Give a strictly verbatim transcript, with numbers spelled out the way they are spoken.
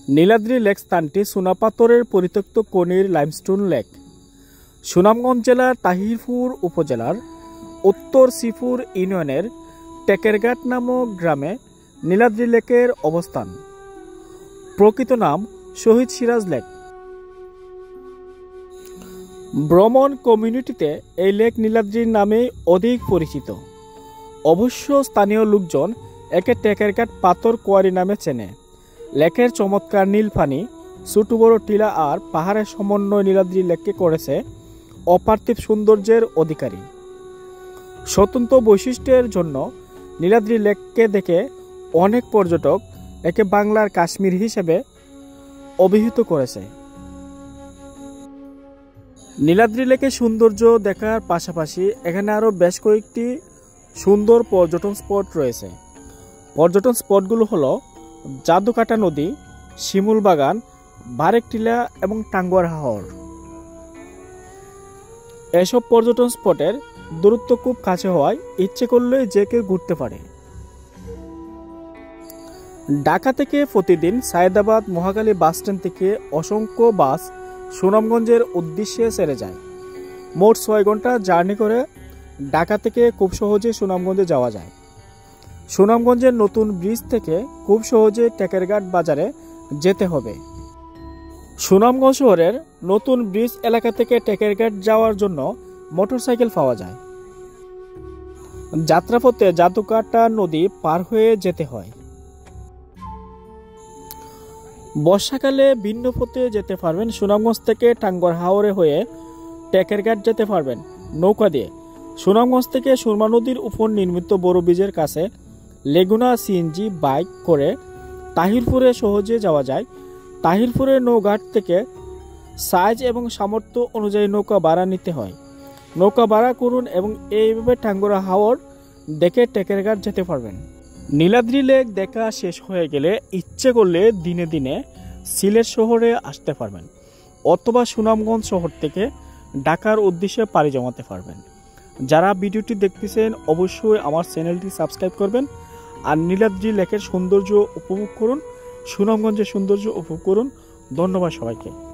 Niladri lake স্থানটি চুনাপাথরের পরিত্যক্ত খনির লাইমস্টোন লেক। সুনামগঞ্জ জেলার তাহিরপুর উপজেলার উত্তর শ্রীপুর ইউনিয়নের টেকেরঘাট নামক গ্রামে নীলাদ্রি লেকের অবস্থান। প্রকৃত নাম শহীদ সিরাজ লেক। ভ্রমণ কমিউনিটিতে এই লেক নীলাদ্রির নামেই অধিক পরিচিত। অবশ্য স্থানীয় লোকজন একে টেকেরঘাট পাথর কোয়ারি নামে চেনে। লেকের চমৎকার নীল পানি, ছোট বড় টিলা আর পাহাড়ের সমন্বয় নীলাদ্রি লেককে করেছে অপার্থিব সৌন্দর্যের অধিকারী। স্বতন্ত্র বৈশিষ্ট্যের জন্য নীলাদ্রি লেককে দেখে অনেক পর্যটক একে বাংলার কাশ্মীর হিসেবে অভিহিত করেছে। নীলাদ্রি লেকের সৌন্দর্য দেখার পাশাপাশি এখানে আরও বেশ কয়েকটি সুন্দর পর্যটন স্পট রয়েছে। পর্যটন স্পটগুলো হলো জাদুকাটা নদী, শিমুল বাগান, বারেকটিলা এবং টাঙ্গুয়ার হাওর। এসব পর্যটন স্পটের দূরত্ব খুব কাছে হওয়ায় ইচ্ছে করলে যে কেউ ঘুরতে পারে। ঢাকা থেকে প্রতিদিন সায়েদাবাদ মহাখালী বাসস্ট্যান্ড থেকে অসংখ্য বাস সুনামগঞ্জের উদ্দেশ্যে ছেড়ে যায়। মোট ছয় ঘন্টা জার্নি করে ঢাকা থেকে খুব সহজে সুনামগঞ্জে যাওয়া যায়। সুনামগঞ্জের নতুন ব্রিজ থেকে খুব সহজে টেকেরঘাট বাজারে যেতে হবে। সুনামগঞ্জ শহরের নতুন ব্রিজ এলাকা থেকে টেকেরঘাট যাওয়ার জন্য মোটরসাইকেল পাওয়া যায়। যাত্রাপথে জাদুকাটা নদী পার হয়ে যেতে হয়। বর্ষাকালে ভিন্ন পথে যেতে পারবেন। সুনামগঞ্জ থেকে টাঙ্গুয়ার হাওরে হয়ে টেকেরঘাট যেতে পারবেন নৌকা দিয়ে। সুনামগঞ্জ থেকে সুরমা নদীর উপর নির্মিত বড় ব্রিজের কাছে লেগুনা সিএনজি বাইক করে তাহিরপুরে সহজে যাওয়া যায়। তাহিরপুরের নৌঘাট থেকে সাইজ এবং সামর্থ্য অনুযায়ী নৌকা ভাড়া নিতে হয়। নৌকা ভাড়া করুন এবং এইভাবে টাঙ্গুয়ার হাওর দেখে টেকেরঘাট যেতে পারবেন। নীলাদ্রি লেক দেখা শেষ হয়ে গেলে ইচ্ছে করলে দিনে দিনে সিলেট শহরে আসতে পারবেন অথবা সুনামগঞ্জ শহর থেকে ঢাকার উদ্দেশ্যে পাড়ি জমাতে পারবেন। যারা ভিডিওটি দেখতেছেন অবশ্যই আমার চ্যানেলটি সাবস্ক্রাইব করবেন আর নীলাদ্রি লেকের সৌন্দর্য উপভোগ করুন, সুনামগঞ্জের সৌন্দর্য উপভোগ করুন। ধন্যবাদ সবাইকে।